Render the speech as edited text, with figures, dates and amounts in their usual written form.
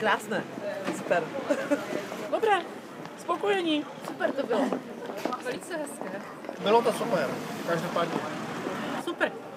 Krásné. Super. Dobré, spokojení. Super to bylo. Velice hezké. Bylo to super, každopádně. Super.